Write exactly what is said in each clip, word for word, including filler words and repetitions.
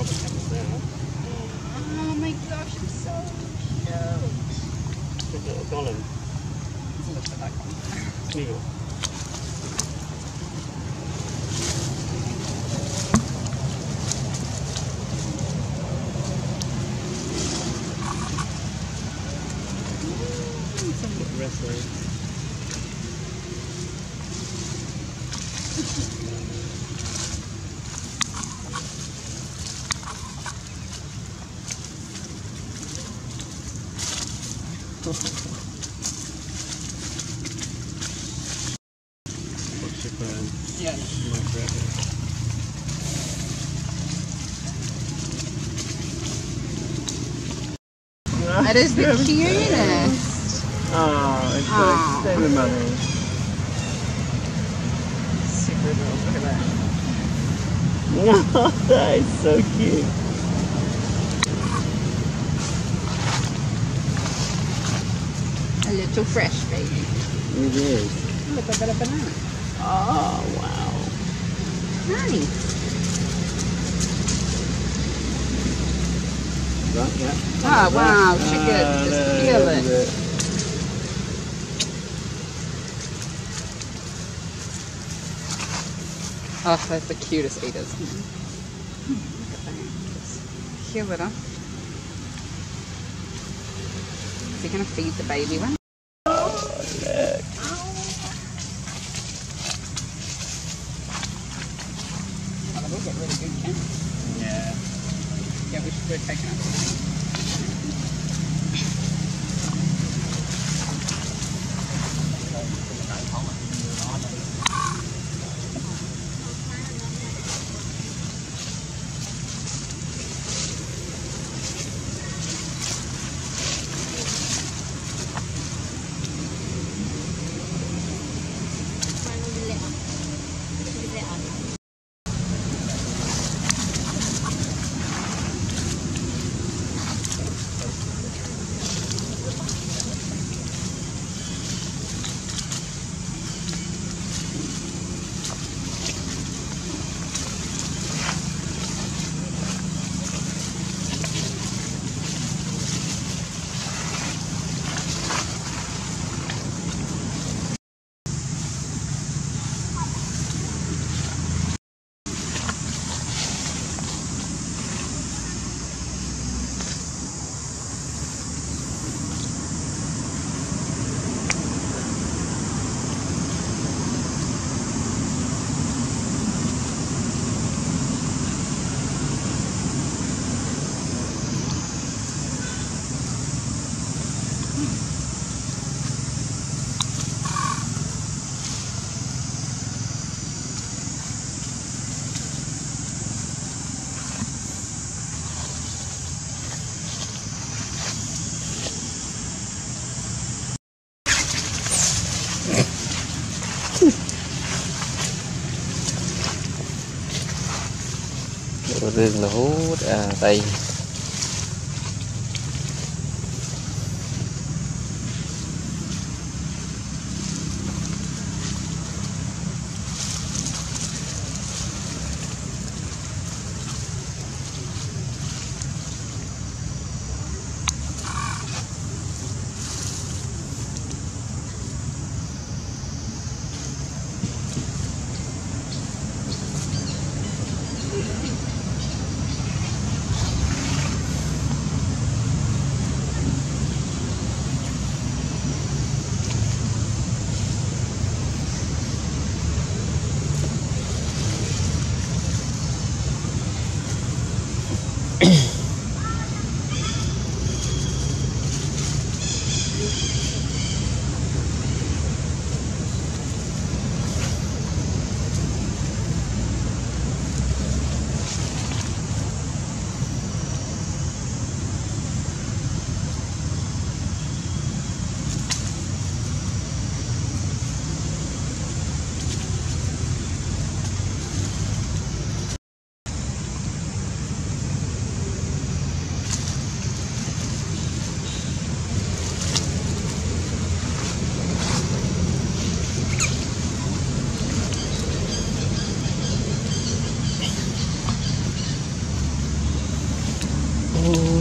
Oh my gosh, it's so cute. Good little golem. Doesn't look like that one. Eagle. Some little wrestler. Yeah. That is the cutest. Oh, it's Aw. got extended money. Super little. Look at that. Oh, that is so cute. A little fresh baby. It is. Look, I've got a banana. Oh, wow. Nice. Right, yeah. Oh, wow. She Ah, could just no, feel that's it. it. Oh, that's the cutest eaters. Look at that. Just heal it up. Is he going to feed the baby one? Oh, look. Oh, they will get really good, can Yeah. Yeah, we should, we're taking up. Rừng là hút à tay.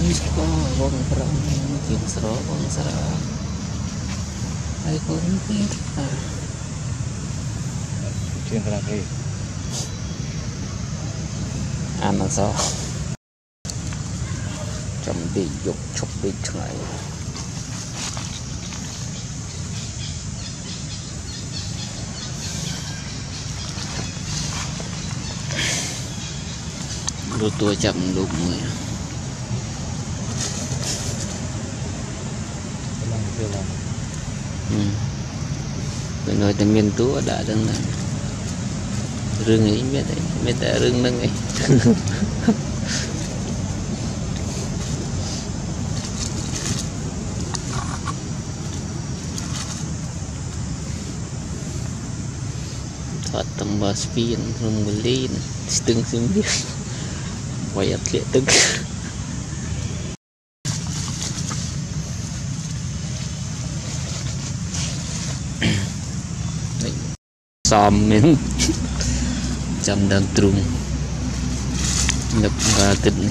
có vòng rong chuyện sro vòng sra ai cũng biết à chuyện là gì ăn là sao chấm đi dục chụp đi này lúa tua chậm lúa mùi ừ. Tôi nói từ miền túa đã đang là rừng ấy biết đấy biết đã rừng nâng ấy thoát tầm bờ spin rừng mùi lên từng xem biết quay ập lệ tức xòm miếng chăm đang trùng nhập vào kịch này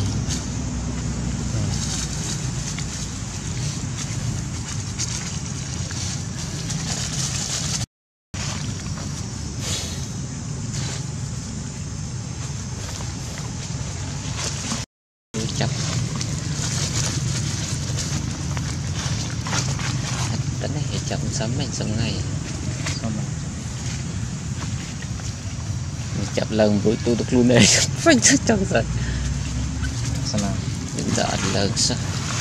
chập cái này chậm sớm mình sớm ngày chập lần với tôi được luôn này phanh rất trong rồi sana mình đã lần sao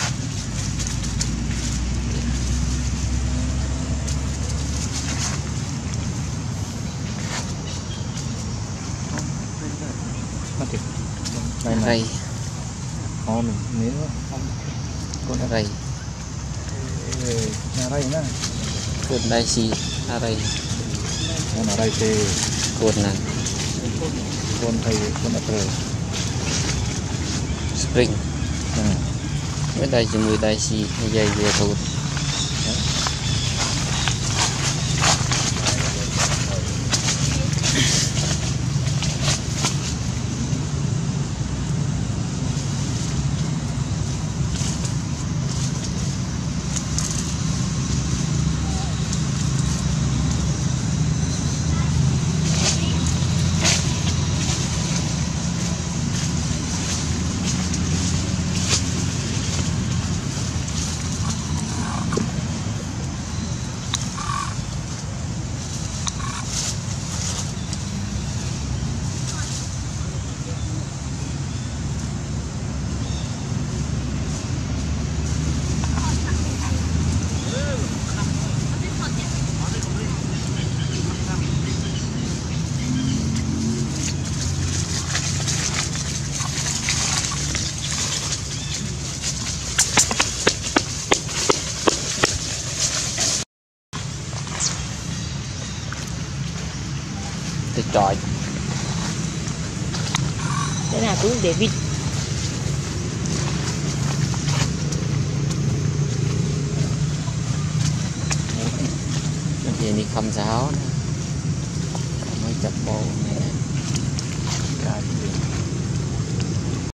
mati ray oh nếu không con ray nhà đây nè con đây si ray nhà đây thì con này con thầy con đã rồi spring cái đây chỉ mười đây si dây về thôi tôi chọi thế là cũng để vịt gì đi không giáo mới chập bộ này cả